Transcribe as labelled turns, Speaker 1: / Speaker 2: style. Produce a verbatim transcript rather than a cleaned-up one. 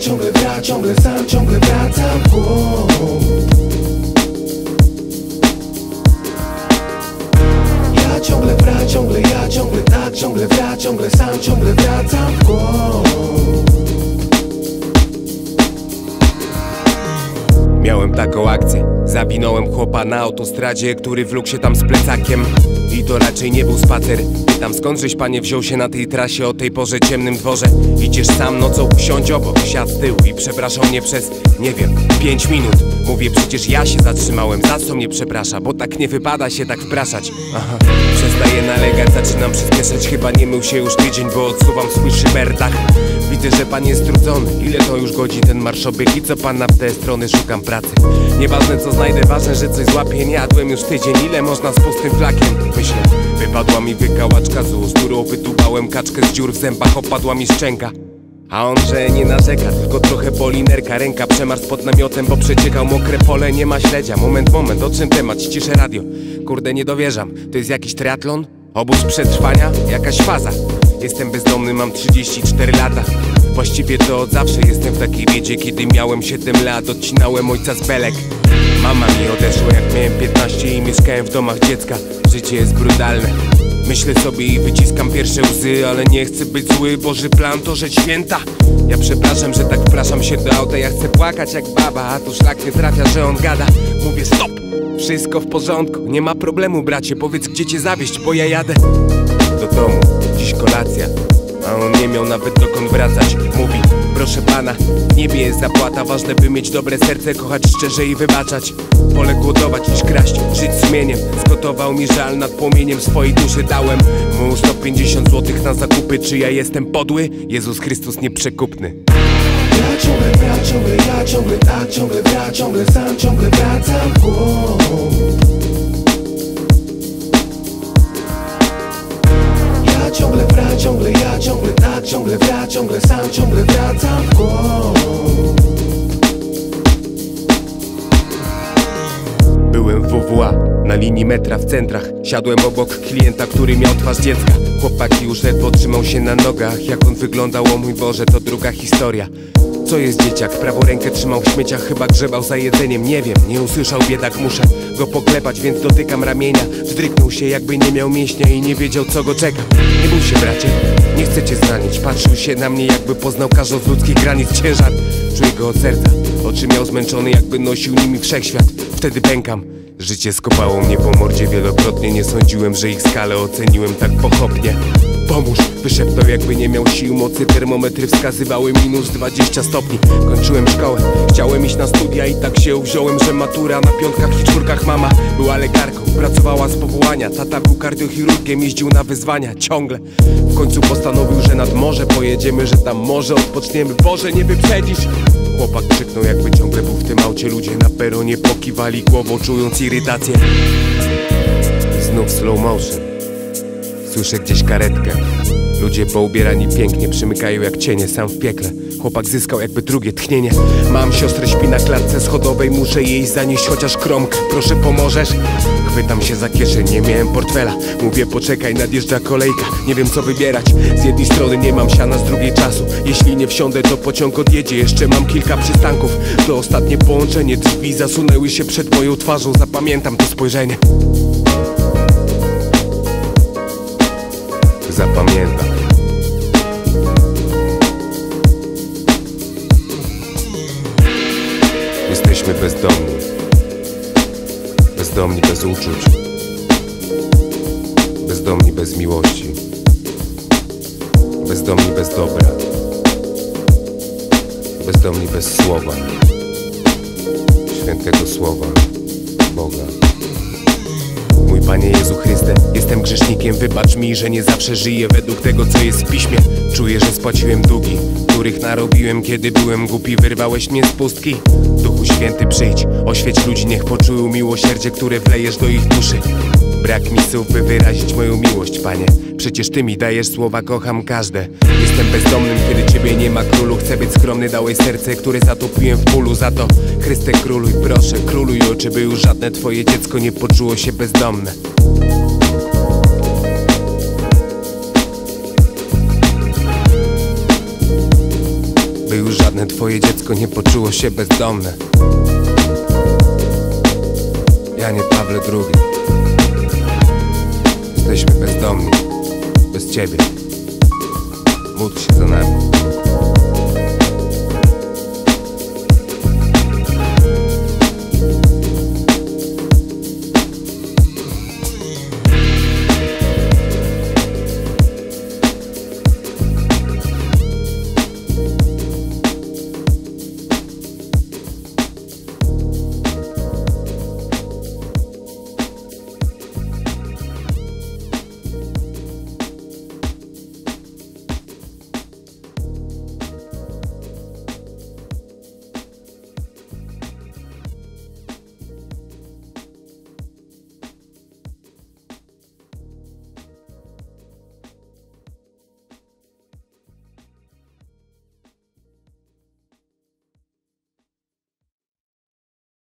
Speaker 1: ciągle gra, ciągle sam, ciągle wracam w głąb. Ja ciągle wra, ciągle ja, ciągle tak, ciągle wra, ciągle sam, ciągle wracam w głąb.
Speaker 2: Miałem taką akcję, zawinąłem chłopa na autostradzie, który wlókł się tam z plecakiem. I to raczej nie był spacer. Pytam, skądżeś panie wziął się na tej trasie o tej porze ciemnym dworze? Idziesz sam nocą, siądź obok, siadł z tyłu i przepraszał mnie przez, nie wiem, pięć minut. Mówię, przecież ja się zatrzymałem, za co mnie przeprasza? Bo tak nie wypada się tak wpraszać. Aha, przestaję nalegać, zaczynam przyspieszać. Chyba nie mył się już tydzień, bo odsuwam swój szyberdach. Widzę, że pan jest strudzony. Ile to już godzin ten marszobieg i co pana w te strony? Szukam pracy. Nieważne co znajdę, ważne, że coś złapię. Nie jadłem już tydzień, ile można z pustym flakiem? Myślę, wypadła mi wykałaczka z ust, którą wydubałem kaczkę z dziur w zębach, opadła mi szczęka. A on, że nie narzeka, tylko trochę boli nerka. Ręka przemarzł pod namiotem, bo przeciekał mokre pole. Nie ma śledzia, moment, moment, o czym temat? Ściszę radio, kurde nie dowierzam. To jest jakiś triatlon? Obóz przetrwania? Jakaś faza. Jestem bezdomny, mam trzydzieści cztery lata. Właściwie to od zawsze jestem w takiej biedzie. Kiedy miałem siedem lat, odcinałem ojca z belek. Mama mi odeszła jak miałem piętnaście i mieszkałem w domach dziecka. Życie jest brutalne. Myślę sobie i wyciskam pierwsze łzy, ale nie chcę być zły, Boży plan to rzecz święta. Ja przepraszam, że tak wpraszam się do auta. Ja chcę płakać jak baba, a tu szlak nie trafia, że on gada. Mówię stop, wszystko w porządku, nie ma problemu bracie. Powiedz gdzie cię zawieźć, bo ja jadę do domu, dziś kolacja. A on nie miał nawet dokąd wracać. Mówi, proszę pana, w niebie jest zapłata. Ważne by mieć dobre serce, kochać szczerze i wybaczać. Wolę głodować niż kraść, żyć sumieniem. Zgotował mi żal nad płomieniem swojej duszy. Dałem mu sto pięćdziesiąt złotych na zakupy. Czy ja jestem podły? Jezus Chrystus nieprzekupny.
Speaker 1: Ja ciągle wra, ciągle ja, ciągle tak, ciągle wra, ciągle sam, ciągle wracam w głąb. Ja ciągle wra, ciągle ja, ciągle tak, ciągle wra, ciągle sam, ciągle wracam w głąb.
Speaker 2: Byłem w W W A, na linii metra w centrach. Siadłem obok klienta, który miał twarz dziecka. Chłopak już ledwo trzymał się na nogach. Jak on wyglądał, o mój Boże, to druga historia. Co jest dzieciak? Prawą rękę trzymał w śmieciach, chyba grzebał za jedzeniem. Nie wiem, nie usłyszał biedak, muszę go poklepać, więc dotykam ramienia. Wzdryknął się jakby nie miał mięśnia i nie wiedział co go czeka. Nie bój się bracie, nie chcę cię zranić. Patrzył się na mnie jakby poznał każdą z ludzkich granic. Ciężar czuję go od serca, oczy miał zmęczony jakby nosił nimi wszechświat. Wtedy pękam. Życie skopało mnie po mordzie wielokrotnie. Nie sądziłem, że ich skalę oceniłem tak pochopnie. Pomóż, wyszeptał jakby nie miał sił mocy. Termometry wskazywały minus dwadzieścia stopni. Kończyłem szkołę, chciałem iść na studia i tak się uwziąłem, że matura. Na piątkach i czwórkach mama była lekarką, pracowała z powołania. Tata był kardiochirurgiem, jeździł na wyzwania ciągle. W końcu postanowił, że nad morze pojedziemy, że tam może odpoczniemy. Boże, nie wyprzedzisz! Chłopak krzyknął jakby ciągle był w tym aucie. Ludzie na peronie pokiwali głową, czując irytację. Znów slow motion. Słyszę gdzieś karetkę. Ludzie poubierani pięknie przymykają jak cienie, sam w piekle. Chłopak zyskał jakby drugie tchnienie. Mam siostrę, śpi na klatce schodowej. Muszę jej zanieść chociaż kromkę. Proszę pomożesz? Chwytam się za kieszeń, nie miałem portfela. Mówię poczekaj, nadjeżdża kolejka. Nie wiem co wybierać. Z jednej strony nie mam siana, z drugiej czasu. Jeśli nie wsiądę, to pociąg odjedzie. Jeszcze mam kilka przystanków. To ostatnie połączenie. Drzwi zasunęły się przed moją twarzą. Zapamiętam to spojrzenie. Zapamiętam. Jesteśmy bezdomni. Bezdomni bez uczuć. Bezdomni bez miłości. Bezdomni bez dobra. Bezdomni bez słowa. Świętego słowa Boga. Mój Panie Jezu Chryste, jestem grzesznikiem. Wybacz mi, że nie zawsze żyję według tego, co jest w piśmie. Czuję, że spłaciłem długi, których narobiłem, kiedy byłem głupi. Wyrwałeś mnie z pustki. Duchu Święty przyjdź, oświeć ludzi, niech poczują miłosierdzie, które wlejesz do ich duszy. Brak mi słów, by wyrazić moją miłość, Panie. Przecież Ty mi dajesz słowa, kocham każde. Jestem bezdomnym, kiedy Ciebie nie ma, Królu. Chcę być skromny, dałeś serce, które zatopiłem w bólu. Za to Chryste króluj, proszę, króluj oczy, by już żadne Twoje dziecko nie poczuło się bezdomne. By już żadne twoje dziecko nie poczuło się bezdomne. Janie Pawle drugi, jesteśmy bezdomni bez ciebie. Módl się za nami.